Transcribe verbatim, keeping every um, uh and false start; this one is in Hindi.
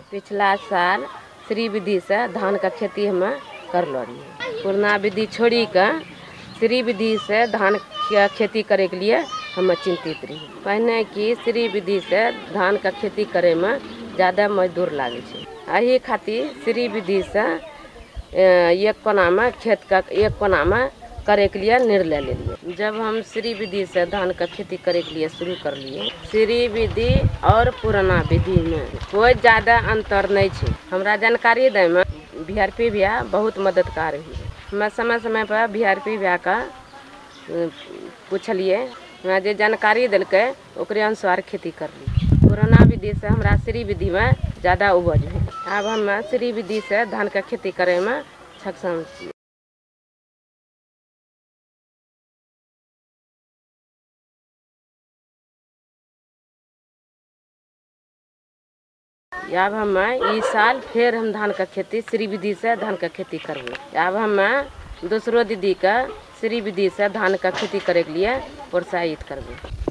पिछला साल श्री विधि से धान का खेती हमें कर लो रही। पुराना विधि छोड़ी के श्री विधि से धान का खेती करे के लिए हमें चिंतित रही। पहले की श्री विधि से धान का खेती करे में ज़्यादा मजदूर लागे छे। यही खातिर श्री विधि से एक कोना में खेत का एक कोना में करे के लिए निर्णय ले लिए। जब हम श्री विधि से धान का खेती करे के लिए शुरू कर लिए, श्री विधि और पुराना विधि में कोई ज़्यादा अंतर नहीं छे। हमरा जानकारी दे में बी आर पी भैया बहुत मददगार रही। मैं समय समय पर बी आर पी भैया का पूछलिए, मैं जो जानकारी दिलके ओकरे अनुसार खेती कर ली। पुराना विधि से हमरा श्री विधि में ज़्यादा उपज है। अब हम श्री विधि से धान का खेती करे में सक्षम छी। अब हम इस साल फिर हम धान का खेती श्री विधि से धान का खेती करबे। अब हम दूसरो दीदी का श्री विधि से धान का खेती करे के लिए प्रोत्साहित करबे।